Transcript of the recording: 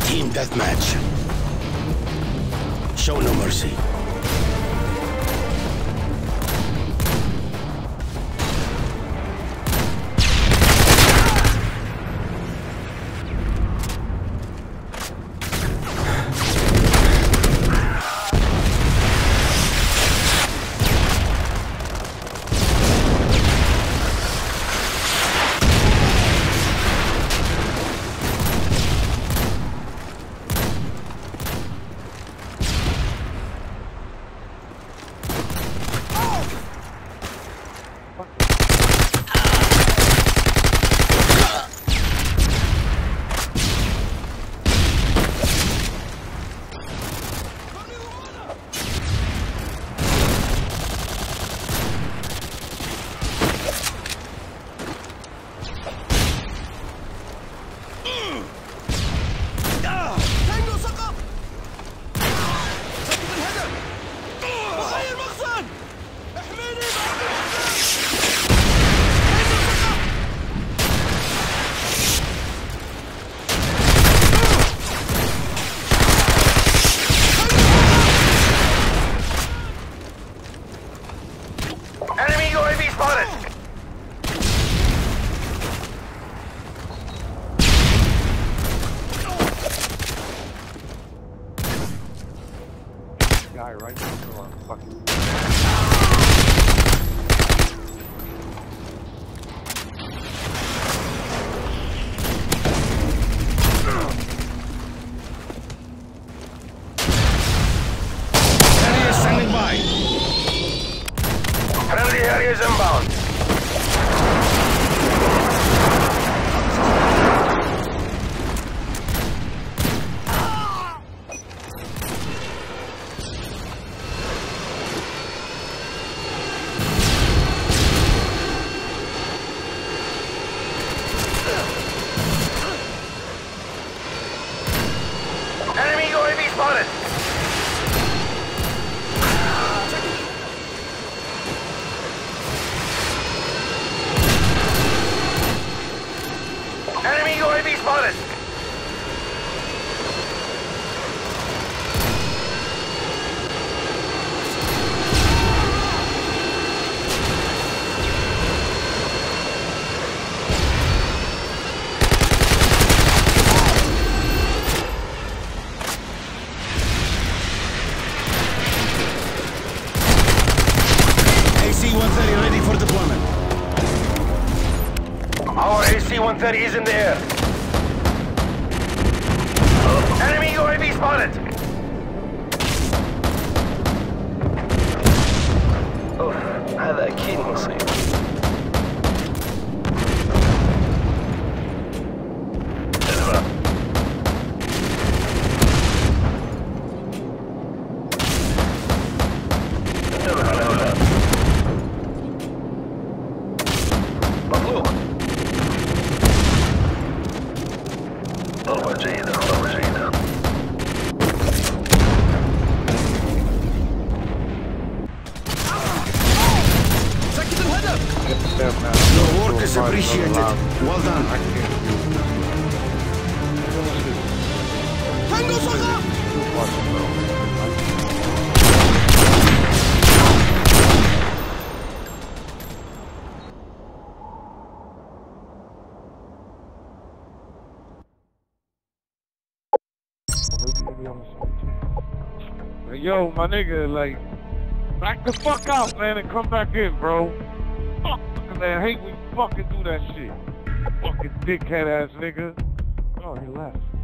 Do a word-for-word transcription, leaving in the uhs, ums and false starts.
Team Deathmatch. Show no mercy. Guy right next to our fucking. Enemy is standing by. Friendly area is inbound. Enemy U A V spotted. Enemy U A V spotted. A C one thirty ready for deployment. Our A C one thirty is in the air. Enemy U A V spotted. اوف هذا اكيد مصيبة. مطلوب. ضربة جيدة ضربة جيدة. سكت الهدف. Your work is appreciated. Well done. Tango Saka! Yo, my nigga, like, back the fuck out, man, and come back in, bro. Fuck, man, I hate when you fucking do that shit. Fucking dickhead ass nigga. Oh, he left.